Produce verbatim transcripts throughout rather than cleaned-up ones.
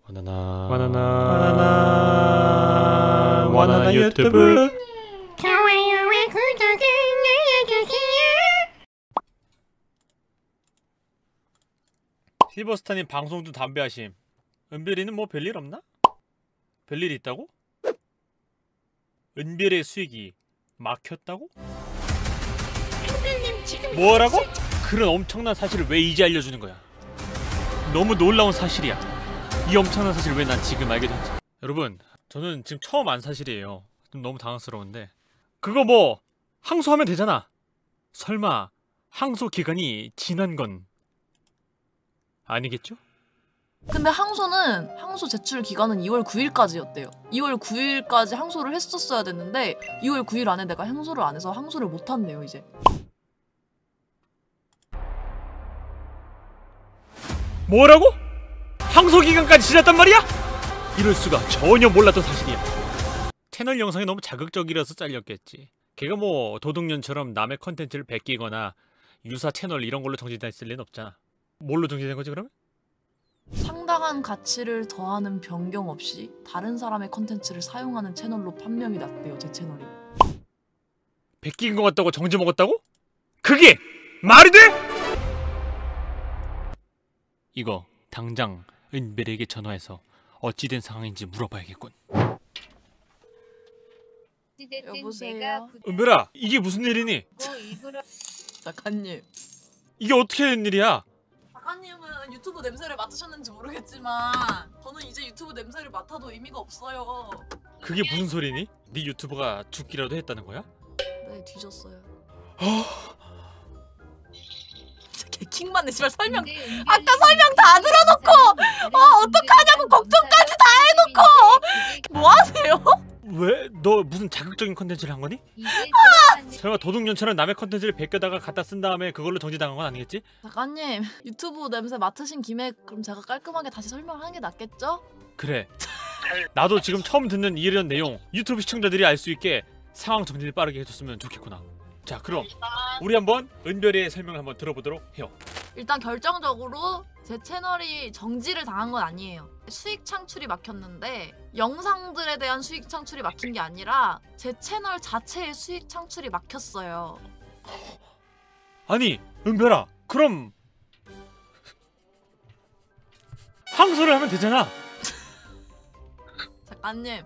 바나나 바나나 바나나 바나나 유튜브. 좋아요와 구독을 눌러주세요. 실버스타님 방송 중 담배 하심. 은별이는 뭐 별일 없나? 별일 있다고? 은별의 수익이 막혔다고? 뭐라고? 그런 엄청난 사실을 왜 이제 알려주는 거야? 너무 놀라운 사실이야. 이 엄청난 사실을 왜 난 지금 알게 됐지? 여러분, 저는 지금 처음 안 사실이에요. 좀 너무 당황스러운데 그거 뭐 항소하면 되잖아. 설마 항소 기간이 지난 건 아니겠죠? 근데 항소는 항소 제출 기간은 이월 구일까지였대요. 이월 구일까지 항소를 했었어야 됐는데 이월 구일 안에 내가 항소를 안 해서 항소를 못 한대요 이제. 뭐라고? 항소 기간까지 지났단 말이야? 이럴 수가. 전혀 몰랐던 사실이야. 채널 영상이 너무 자극적이라서 잘렸겠지. 걔가 뭐 도둑년처럼 남의 컨텐츠를 베끼거나 유사 채널 이런 걸로 정지됐을 리는 없잖아. 뭘로 정지된 거지 그러면? 상당한 가치를 더하는 변경 없이 다른 사람의 컨텐츠를 사용하는 채널로 판명이 났대요 제 채널이. 베낀 거 같다고 정지 먹었다고? 그게 말이 돼? 이거 당장 은별에게 전화해서 어찌된 상황인지 물어봐야겠군. 여보세요? 은별아, 이게 무슨 일이니? 작가님. 이게 어떻게 된 일이야? 작가님은 유튜브 냄새를 맡으셨는지 모르겠지만 저는 이제 유튜브 냄새를 맡아도 의미가 없어요. 그게 무슨 소리니? 네 유튜버가 죽기라도 했다는 거야? 네, 뒤졌어요. 개킹받네 씨발. 설명 아까 설명 다 들어놓고 어 어떡하냐고 걱정까지 다 해놓고 뭐 하세요? 왜? 너 무슨 자극적인 컨텐츠를 한 거니? 설마 도둑년처럼 남의 컨텐츠를 베껴다가 갖다 쓴 다음에 그걸로 정지당한 건 아니겠지? 작가님 유튜브 냄새 맡으신 김에 그럼 제가 깔끔하게 다시 설명하는 게 낫겠죠? 그래. 나도 지금 처음 듣는 이런 내용 유튜브 시청자들이 알 수 있게 상황 정리를 빠르게 해줬으면 좋겠구나. 자, 그럼 우리 한번 은별이의 설명을 한번 들어보도록 해요. 일단 결정적으로 제 채널이 정지를 당한 건 아니에요. 수익 창출이 막혔는데 영상들에 대한 수익 창출이 막힌 게 아니라 제 채널 자체의 수익 창출이 막혔어요. 아니, 은별아, 그럼 항소를 하면 되잖아. 작가님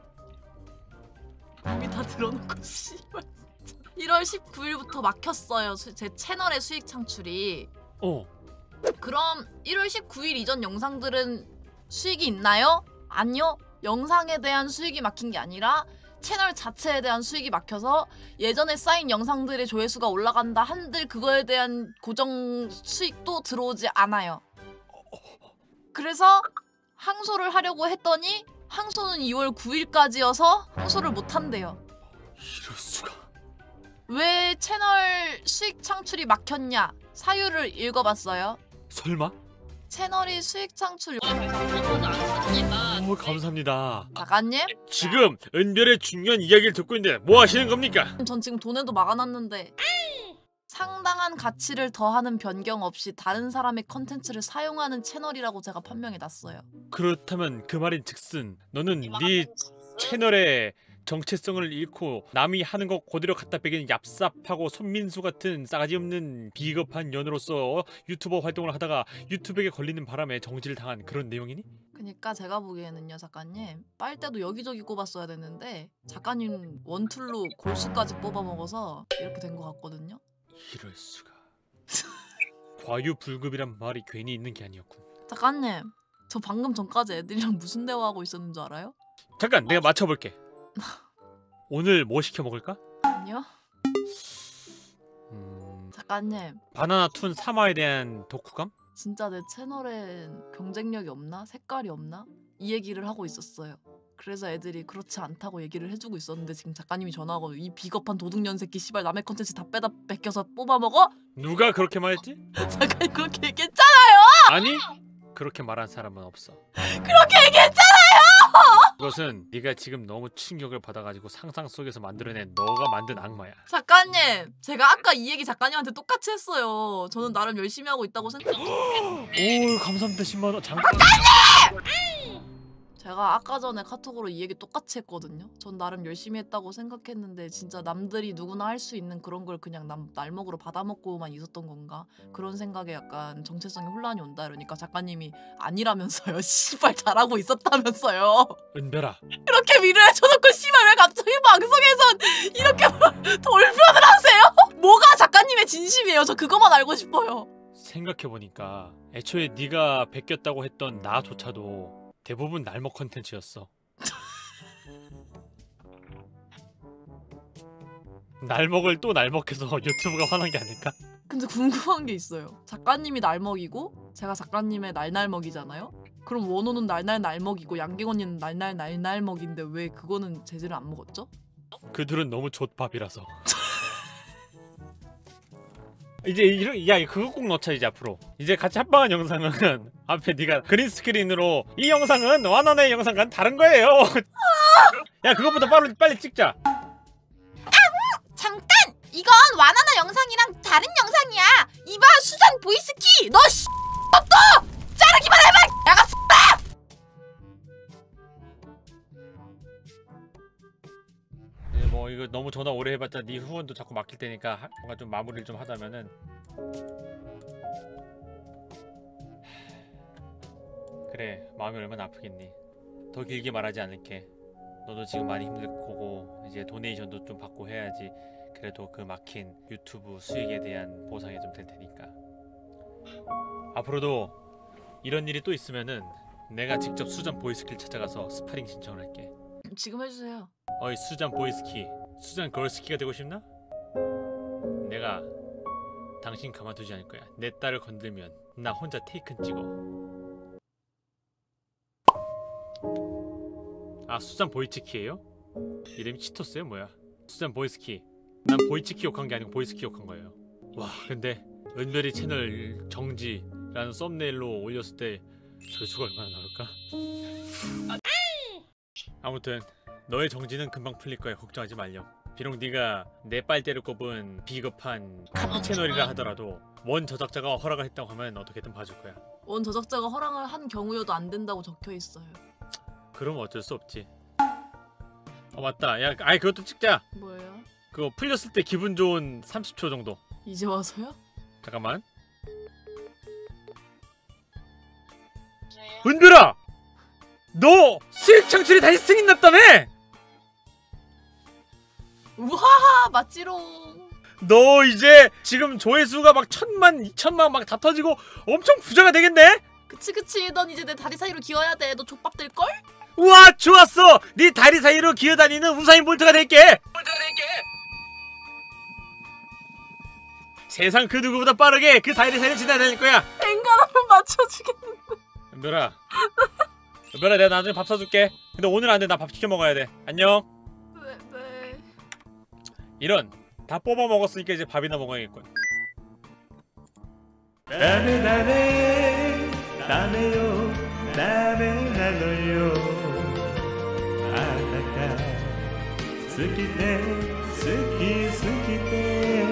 이미 다 들어놓고 씨발 일월 십구일부터 막혔어요. 수, 제 채널의 수익 창출이. 어. 그럼 일월 십구일 이전 영상들은 수익이 있나요? 아니요. 영상에 대한 수익이 막힌 게 아니라 채널 자체에 대한 수익이 막혀서 예전에 쌓인 영상들의 조회수가 올라간다 한들 그거에 대한 고정 수익도 들어오지 않아요. 그래서 항소를 하려고 했더니 항소는 이월 구일까지여서 항소를 못 한대요. 이럴 수가. 왜 채널 수익 창출이 막혔냐? 사유를 읽어봤어요. 설마? 채널이 수익 창출. 오, 감사합니다. 작가님? 지금 은별의 중요한 이야기를 듣고 있는데 뭐 하시는 겁니까? 전 지금 돈에도 막아놨는데 상당한 가치를 더하는 변경 없이 다른 사람의 컨텐츠를 사용하는 채널이라고 제가 판명해놨어요. 그렇다면 그 말인 즉슨 너는 네 채널의 정체성을 잃고 남이 하는 거 그대로 갖다 빼기는 얍삽하고 손민수 같은 싸가지 없는 비겁한 년으로서 유튜버 활동을 하다가 유튜브에 걸리는 바람에 정지를 당한 그런 내용이니? 그니까 제가 보기에는요 작가님 빨대도 여기저기 꼽았어야 됐는데 작가님 원툴로 골수까지 뽑아먹어서 이렇게 된 것 같거든요. 이럴 수가. 과유불급이란 말이 괜히 있는 게 아니었군. 작가님 저 방금 전까지 애들이랑 무슨 대화하고 있었는 줄 알아요? 잠깐 내가 맞춰볼게. 오늘 뭐 시켜 먹을까? 아니요. 음... 작가님 바나나툰 삼 화에 대한 독후감? 진짜 내 채널엔 경쟁력이 없나? 색깔이 없나? 이 얘기를 하고 있었어요. 그래서 애들이 그렇지 않다고 얘기를 해주고 있었는데 지금 작가님이 전화하고 이 비겁한 도둑년 새끼 씨발 남의 컨텐츠 다 빼다 뺏겨서 뽑아먹어? 누가 그렇게 말했지? 작가님 그렇게 얘기했잖아요! 아니 그렇게 말한 사람은 없어. 그렇게 얘기했잖아요! 그것은 네가 지금 너무 충격을 받아가지고 상상 속에서 만들어낸 너가 만든 악마야. 작가님 제가 아까 이 얘기 작가님한테 똑같이 했어요. 저는 나름 열심히 하고 있다고 생각. 오 감사합니다 십만 원. 장관. 작가님! 제가 아까 전에 카톡으로 이 얘기 똑같이 했거든요. 전 나름 열심히 했다고 생각했는데 진짜 남들이 누구나 할 수 있는 그런 걸 그냥 남, 날먹으로 받아먹고만 있었던 건가? 그런 생각에 약간 정체성이 혼란이 온다 이러니까 작가님이 아니라면서요. 씨발 잘하고 있었다면서요. 은별아. 이렇게 위로해줘놓고 씨발 왜 갑자기 방송에선 이렇게 돌변을 하세요? 뭐가 작가님의 진심이에요? 저 그거만 알고 싶어요. 생각해보니까 애초에 네가 베꼈다고 했던 나조차도 대부분 날먹 컨텐츠였어. 날먹을 또 날먹해서 유튜브가 화난 게 아닐까? 근데 궁금한 게 있어요. 작가님이 날먹이고 제가 작가님의 날날먹이잖아요? 그럼 원호는 날날날먹이고 양갱 언니는 날날날날먹인데 왜 그거는 제재를 안 먹었죠? 그들은 너무 좆밥이라서. 이제 이런 야 그거 꼭 넣자 이제 앞으로. 이제 같이 합방한 영상은 앞에 네가 그린 스크린으로 이 영상은 완원의 영상과는 다른 거예요. 야 그것보다 빨리 빨리 찍자. 잠깐! 이건 와나나 영상이랑 다른 영상이야. 이봐 수잔 보이스키. 너 씨. 너또 자르기만 해봐. 야가 X다. 네, 뭐 이거 너무 전화 오래 해봤자 네 후원도 자꾸 막힐 테니까 하, 뭔가 좀 마무리를 좀 하자면은 그래 마음이 얼마나 아프겠니. 더 길게 말하지 않을게. 너도 지금 많이 힘들 거고 이제 도네이션도 좀 받고 해야지 그래도 그 막힌 유튜브 수익에 대한 보상이 좀 될 테니까. 앞으로도 이런 일이 또 있으면은 내가 직접 수잔 보이스키를 찾아가서 스파링 신청을 할게. 지금 해주세요. 어이 수잔 보이스키, 수잔 걸스키가 되고 싶나? 내가 당신 가만두지 않을 거야. 내 딸을 건들면 나 혼자 테이큰 찍어. 아 수잔 보이치키예요? 이름이 치토스예요 뭐야? 수잔 보이스키. 난 보이치키 욕한 게 아니고 보이스키 욕한 거예요. 와 근데 은별이 채널 정지라는 썸네일로 올렸을 때 조회수가 얼마나 나올까? 아무튼 너의 정지는 금방 풀릴 거야. 걱정하지 말렴. 비록 네가 내 빨대를 꼽은 비겁한 카피 채널이라 하더라도 원 저작자가 허락을 했다고 하면 어떻게든 봐줄 거야. 원 저작자가 허락을 한 경우여도 안 된다고 적혀 있어요. 그럼 어쩔 수 없지. 어 맞다. 야 아이 그것도 찍자. 뭐예요? 그거 풀렸을 때 기분 좋은 삼십 초 정도. 이제 와서요? 잠깐만. 은별아! 너 수익 창출이 다시 승인 났다며! 우하하 맞지롱. 너 이제 지금 조회수가 막 천만, 이천만 막 다 터지고 엄청 부자가 되겠네? 그치 그치 넌 이제 내 다리 사이로 기어야 돼. 너 족밥 될걸? 우와 좋았어! 네 다리 사이로 기어다니는 우사인 볼트가 될게! 세상 그 누구보다 빠르게 그 다리 사이를 지나다닐 거야! 앵간하면 맞춰주겠는데. 은별아 은별아 내가 나중에 밥 사줄게. 근데 오늘 안돼. 나 밥 시켜 먹어야 돼. 안녕. 네, 네. 이런 다 뽑아 먹었으니까 이제 밥이나 먹어야겠군. 다음에 다음에 다음에요 다음에 나눠요 아따까好きで好き好きで